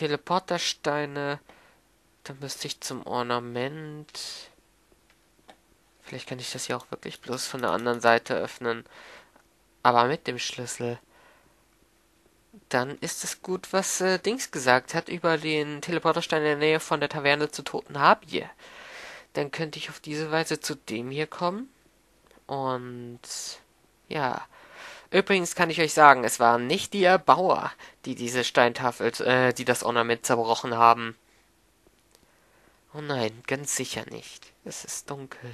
Teleportersteine. Dann müsste ich zum Ornament. Vielleicht kann ich das ja auch wirklich bloß von der anderen Seite öffnen. Aber mit dem Schlüssel. Dann ist es gut, was Dings gesagt hat über den Teleporterstein in der Nähe von der Taverne zu Toten Habie. Dann könnte ich auf diese Weise zu dem hier kommen. Und ja. Übrigens kann ich euch sagen, es waren nicht die Erbauer, die diese Steintafel, die das Ornament zerbrochen haben. Oh nein, ganz sicher nicht. Es ist dunkel.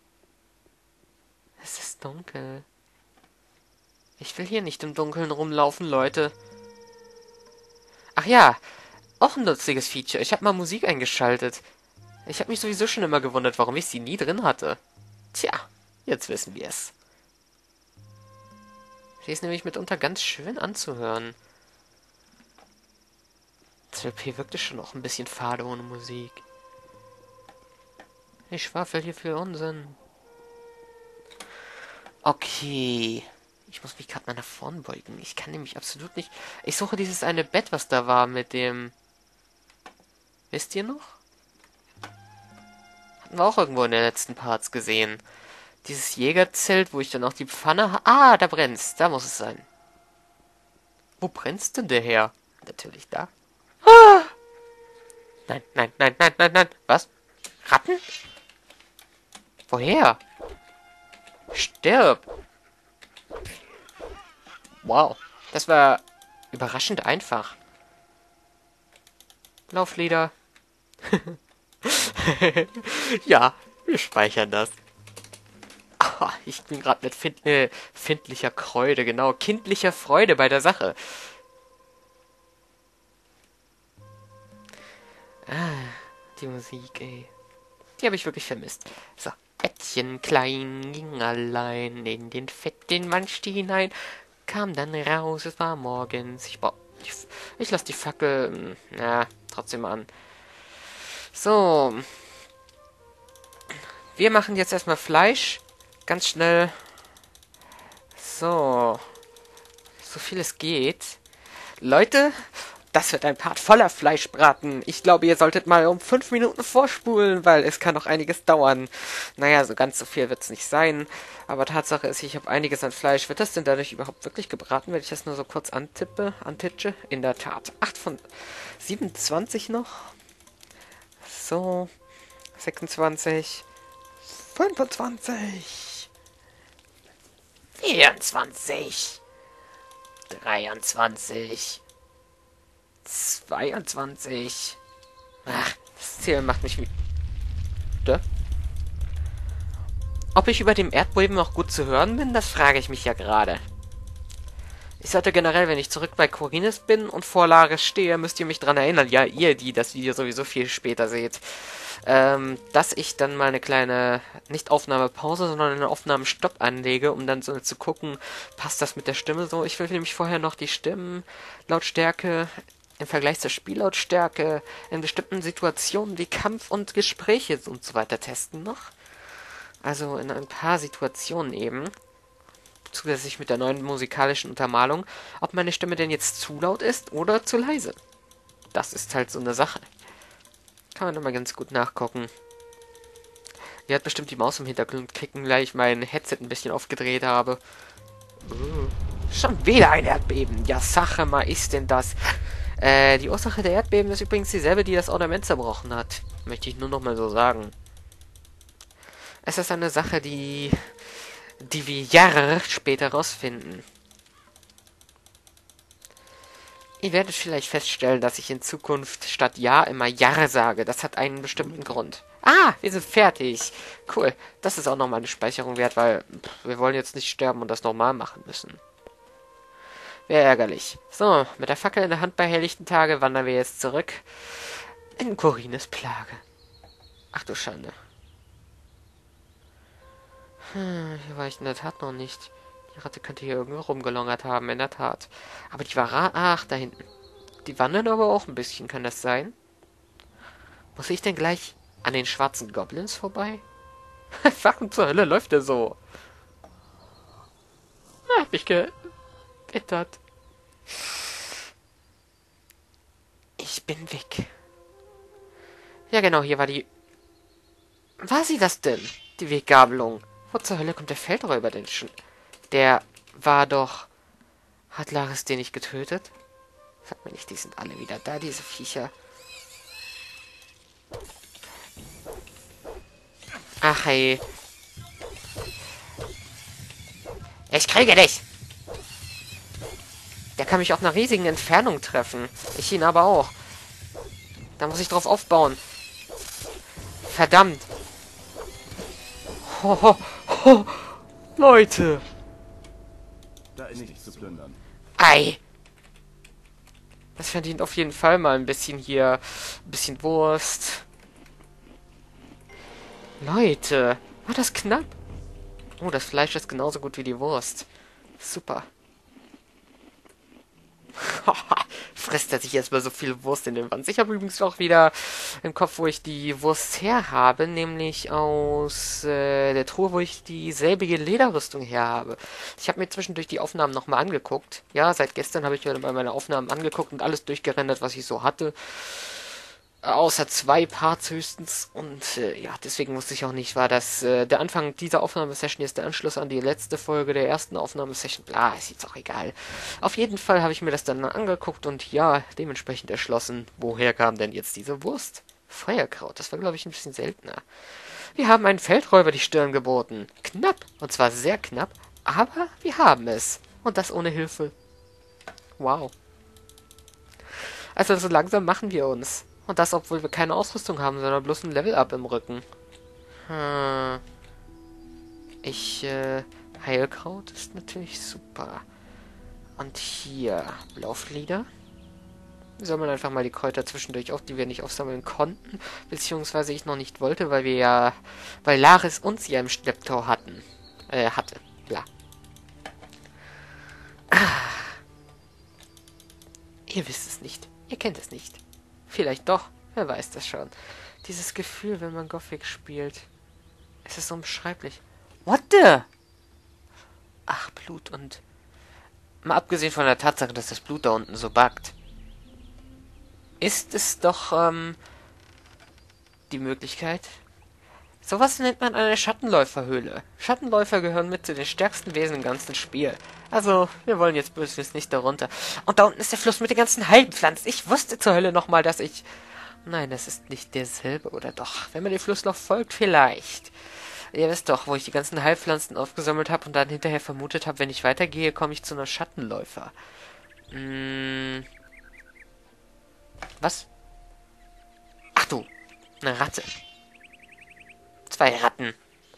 Es ist dunkel. Ich will hier nicht im Dunkeln rumlaufen, Leute. Ach ja, auch ein lustiges Feature. Ich habe mal Musik eingeschaltet. Ich habe mich sowieso schon immer gewundert, warum ich sie nie drin hatte. Tja, jetzt wissen wir es. Sie ist nämlich mitunter ganz schön anzuhören. 12P wirkte schon auch ein bisschen fade ohne Musik. Ich schwafel hier für Unsinn. Okay. Ich muss mich gerade mal nach vorn beugen. Ich kann nämlich absolut nicht... Ich suche dieses eine Bett, was da war mit dem... Wisst ihr noch? Hatten wir auch irgendwo in den letzten Parts gesehen. Dieses Jägerzelt, wo ich dann auch die Pfanne... Ah, da brennt's. Da muss es sein. Wo brennt's denn der her? Natürlich da. Ah! Nein, nein, nein, nein, nein, nein. Was? Ratten? Woher? Stirb! Wow, das war überraschend einfach. Lauflieder. Ja, wir speichern das. Ah, ich bin gerade mit findlicher Freude, genau, kindlicher Freude bei der Sache. Ah, die Musik, ey. Die habe ich wirklich vermisst. So, Ättchen klein ging allein in den fetten Mansti hinein, kam dann raus, es war morgens. Ich lasse die Fackel, trotzdem an. So. Wir machen jetzt erstmal Fleisch. Ganz schnell. So. So viel es geht. Leute, das wird ein Part voller Fleischbraten. Ich glaube, ihr solltet mal um 5 Minuten vorspulen, weil es kann noch einiges dauern. Naja, so ganz so viel wird es nicht sein. Aber Tatsache ist, ich habe einiges an Fleisch. Wird das denn dadurch überhaupt wirklich gebraten, wenn ich das nur so kurz antitsche? In der Tat. 8 von 27 noch. So. 26. 25. 24. 23. 22. Ach, das Ziel macht mich müde. Ob ich über dem Erdbeben noch gut zu hören bin, das frage ich mich ja gerade. Ich sollte generell, wenn ich zurück bei Corines bin und vor Laris stehe, müsst ihr mich dran erinnern, ja, ihr, die das Video sowieso viel später seht, dass ich dann mal eine kleine, nicht Aufnahmepause, sondern eine Aufnahmenstopp anlege, um dann so zu gucken, passt das mit der Stimme so. Ich will nämlich vorher noch die Stimmenlautstärke im Vergleich zur Spiellautstärke in bestimmten Situationen wie Kampf und Gespräche und so weiter testen noch. Also in ein paar Situationen eben. Zusätzlich mit der neuen musikalischen Untermalung, ob meine Stimme denn jetzt zu laut ist oder zu leise. Das ist halt so eine Sache. Kann man immer ganz gut nachgucken. Ihr hört bestimmt die Maus im Hintergrund klicken, weil ich mein Headset ein bisschen aufgedreht habe. Schon wieder ein Erdbeben. Ja, Sache mal, ist denn das? Die Ursache der Erdbeben ist übrigens dieselbe, die das Ornament zerbrochen hat. Möchte ich nur noch mal so sagen. Es ist eine Sache, die wir Jahre später rausfinden. Ihr werdet vielleicht feststellen, dass ich in Zukunft statt Ja immer Jahre sage. Das hat einen bestimmten Grund. Ah, wir sind fertig. Cool. Das ist auch nochmal eine Speicherung wert, weil wir wollen jetzt nicht sterben und das normal machen müssen. Wäre ärgerlich. So, mit der Fackel in der Hand bei helllichten Tage wandern wir jetzt zurück in Corines Plage. Ach du Schande. Hier war ich in der Tat noch nicht. Die Ratte könnte hier irgendwo rumgelungert haben, in der Tat. Aber die war... Ach, da hinten. Die wandern aber auch ein bisschen, kann das sein? Muss ich denn gleich an den schwarzen Goblins vorbei? Warum zur Hölle läuft der so? Hab ich gewittert. Ich bin weg. Ja, genau, hier war die... War sie das denn? Die Weggabelung. Wo zur Hölle kommt der Feldräuber denn schon? Der war doch... Hat Laris den nicht getötet? Sag mir nicht, die sind alle wieder da, diese Viecher. Ach hey. Ich kriege dich! Der kann mich auf einer riesigen Entfernung treffen. Ich ihn aber auch. Da muss ich drauf aufbauen. Verdammt. Ho, ho, ho. Leute. Da ist nichts zu plündern. Ei. Das verdient auf jeden Fall mal ein bisschen hier. Ein bisschen Wurst. Leute. War das knapp? Oh, das Fleisch ist genauso gut wie die Wurst. Super. Frisst er sich jetzt mal so viel Wurst in den Wanst. Ich habe übrigens auch wieder im Kopf, wo ich die Wurst her habe, nämlich aus der Truhe, wo ich dieselbige Lederrüstung her habe. Ich habe mir zwischendurch die Aufnahmen nochmal angeguckt. Ja, seit gestern habe ich mir mal meine Aufnahmen angeguckt und alles durchgerendert, was ich so hatte. Außer 2 Parts höchstens. Und ja, deswegen wusste ich auch nicht, war das der Anfang dieser Aufnahmesession jetzt der Anschluss an die letzte Folge der ersten Aufnahmesession. Bla, ist jetzt auch egal. Auf jeden Fall habe ich mir das dann angeguckt und ja, dementsprechend erschlossen, woher kam denn jetzt diese Wurst? Feuerkraut, das war glaube ich ein bisschen seltener. Wir haben einen Feldräuber die Stirn geboten. Knapp, und zwar sehr knapp, aber wir haben es. Und das ohne Hilfe. Wow. Also so langsam machen wir uns. Und das, obwohl wir keine Ausrüstung haben, sondern bloß ein Level-Up im Rücken. Heilkraut ist natürlich super. Und hier, Blauflieder. Soll man einfach mal die Kräuter zwischendurch auf, die wir nicht aufsammeln konnten. Beziehungsweise ich noch nicht wollte, weil Laris uns ja im Schlepptau hatte. Bla. Ihr wisst es nicht. Ihr kennt es nicht. Vielleicht doch, wer weiß das schon. Dieses Gefühl, wenn man Gothic spielt. Es ist unbeschreiblich. What the? Ach, Blut und... Mal abgesehen von der Tatsache, dass das Blut da unten so buggt. Ist es doch, die Möglichkeit... Sowas nennt man eine Schattenläuferhöhle. Schattenläufer gehören mit zu den stärksten Wesen im ganzen Spiel. Also, wir wollen jetzt bloß nicht darunter. Und da unten ist der Fluss mit den ganzen Heilpflanzen. Ich wusste zur Hölle nochmal, dass ich... Nein, das ist nicht derselbe, oder doch? Wenn man dem Flusslauf folgt, vielleicht. Ihr wisst doch, wo ich die ganzen Heilpflanzen aufgesammelt habe und dann hinterher vermutet habe, wenn ich weitergehe, komme ich zu einer Schattenläufer. Was? Ach du, eine Ratte. 2 Ratten.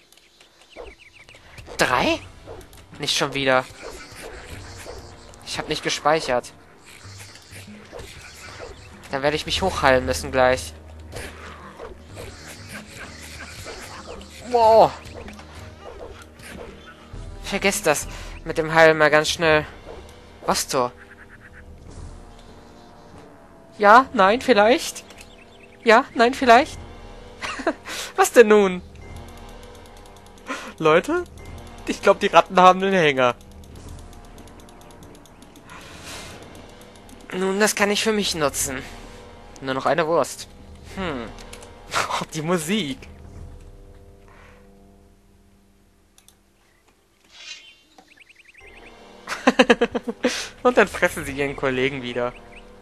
3? Nicht schon wieder. Ich habe nicht gespeichert. Dann werde ich mich hochheilen müssen gleich. Wow. Vergesst das mit dem Heilen mal ganz schnell. Was zur? Ja, nein, vielleicht. Ja, nein, vielleicht. Was denn nun? Leute? Ich glaube, die Ratten haben einen Hänger. Nun, das kann ich für mich nutzen. Nur noch eine Wurst. Die Musik. Und dann fressen sie ihren Kollegen wieder.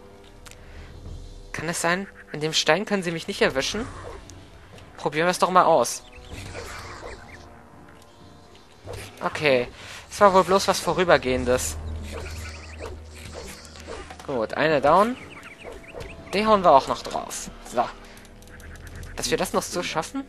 Kann es sein? In dem Stein können sie mich nicht erwischen? Probieren wir es doch mal aus. Okay. Es war wohl bloß was Vorübergehendes. Gut, eine down. Die hauen wir auch noch drauf. So. Dass wir das noch so schaffen?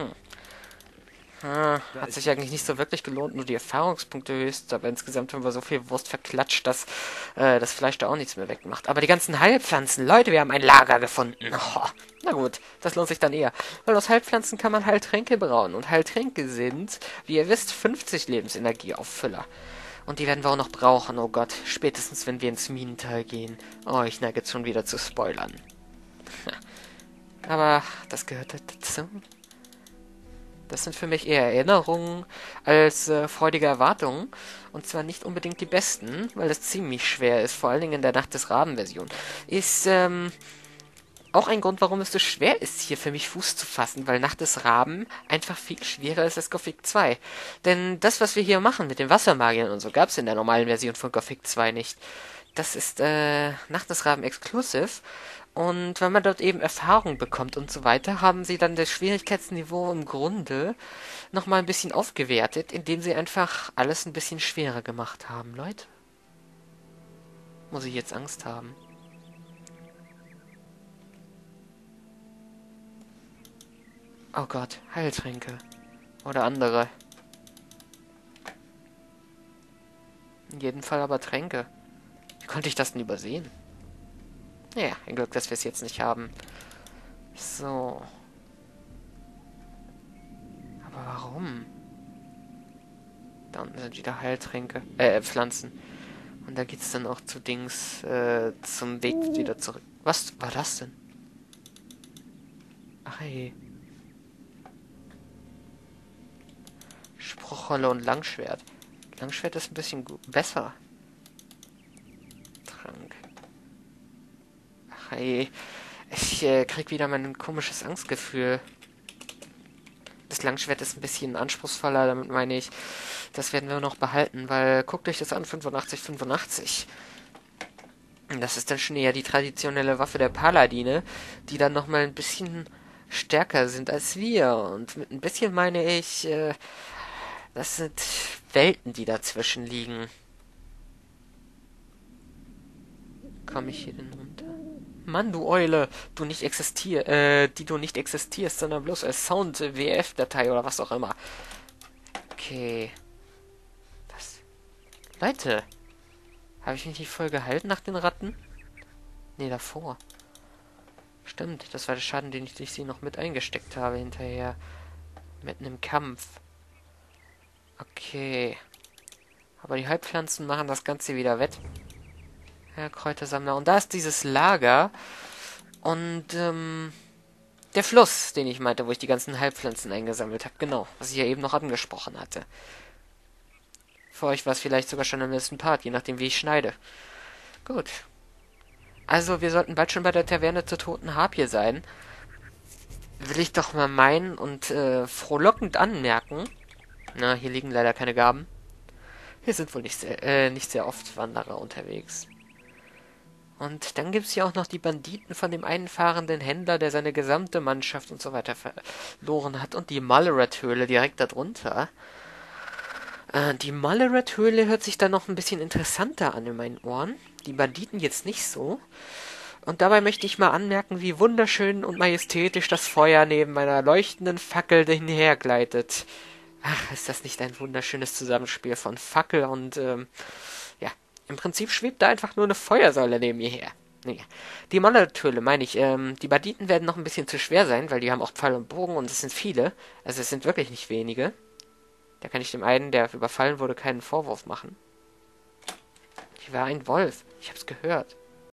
Hat sich eigentlich nicht so wirklich gelohnt, nur die Erfahrungspunkte höchst, aber insgesamt haben wir so viel Wurst verklatscht, dass das Fleisch da auch nichts mehr wegmacht. Aber die ganzen Heilpflanzen, Leute, wir haben ein Lager gefunden. Oh, na gut, das lohnt sich dann eher. Weil aus Heilpflanzen kann man Heiltränke brauen. Und Heiltränke sind, wie ihr wisst, 50 Lebensenergieauffüller. Und die werden wir auch noch brauchen, oh Gott. Spätestens, wenn wir ins Minental gehen. Oh, ich neige jetzt schon wieder zu spoilern. Aber das gehört dazu. Das sind für mich eher Erinnerungen als freudige Erwartungen. Und zwar nicht unbedingt die besten, weil das ziemlich schwer ist, vor allen Dingen in der Nacht des Raben-Version. Ist, Auch ein Grund, warum es so schwer ist, hier für mich Fuß zu fassen, weil Nacht des Raben einfach viel schwerer ist als Gothic 2. Denn das, was wir hier machen mit den Wassermagiern und so, gab es in der normalen Version von Gothic 2 nicht. Das ist Nacht des Raben Exclusive. Und wenn man dort eben Erfahrung bekommt und so weiter, haben sie dann das Schwierigkeitsniveau im Grunde nochmal ein bisschen aufgewertet, indem sie einfach alles ein bisschen schwerer gemacht haben. Leute, muss ich jetzt Angst haben? Oh Gott, Heiltränke. Oder andere. In jedem Fall aber Tränke. Wie konnte ich das denn übersehen? Naja, ein Glück, dass wir es jetzt nicht haben. So. Aber warum? Da unten sind wieder Heiltränke. Pflanzen. Und da geht's dann auch zu Dings, zum Weg wieder zurück. Was war das denn? Ach hey. Spruchrolle und Langschwert. Langschwert ist ein bisschen besser. Trank. Ach hey. Ich krieg wieder mein komisches Angstgefühl. Das Langschwert ist ein bisschen anspruchsvoller, damit meine ich, das werden wir noch behalten, weil guckt euch das an, 85. Das ist dann schon eher die traditionelle Waffe der Paladine, die dann nochmal ein bisschen stärker sind als wir. Und mit ein bisschen meine ich, das sind Welten, die dazwischen liegen. Komme ich hier denn runter? Mann, du Eule, die du nicht existierst, sondern bloß als Sound-WF-Datei oder was auch immer. Okay. Was? Leute, habe ich mich nicht voll gehalten nach den Ratten? Nee, davor. Stimmt, das war der Schaden, den ich sie noch mit eingesteckt habe hinterher. Mitten im Kampf. Okay. Aber die Heilpflanzen machen das Ganze wieder wett. Ja, Kräutersammler. Und da ist dieses Lager. Und, der Fluss, den ich meinte, wo ich die ganzen Heilpflanzen eingesammelt habe. Genau, was ich ja eben noch angesprochen hatte. Für euch war es vielleicht sogar schon im letzten Part, je nachdem wie ich schneide. Gut. Also, wir sollten bald schon bei der Taverne zur Toten Harpie sein. Will ich doch mal meinen und frohlockend anmerken. Na, hier liegen leider keine Gaben. Hier sind wohl nicht sehr oft Wanderer unterwegs. Und dann gibt es hier auch noch die Banditen von dem einen fahrenden Händler, der seine gesamte Mannschaft und so weiter verloren hat. Und die Mallerat-Höhle direkt darunter. Die Mallerat-Höhle hört sich dann noch ein bisschen interessanter an in meinen Ohren. Die Banditen jetzt nicht so. Und dabei möchte ich mal anmerken, wie wunderschön und majestätisch das Feuer neben meiner leuchtenden Fackel hinhergleitet. Ach, ist das nicht ein wunderschönes Zusammenspiel von Fackel und, ja, im Prinzip schwebt da einfach nur eine Feuersäule neben mir her. Nee. Die Mallerat-Höhle, meine ich, die Banditen werden noch ein bisschen zu schwer sein, weil die haben auch Pfeil und Bogen und es sind viele. Also es sind wirklich nicht wenige. Da kann ich dem einen, der überfallen wurde, keinen Vorwurf machen. Hier war ein Wolf. Ich hab's gehört.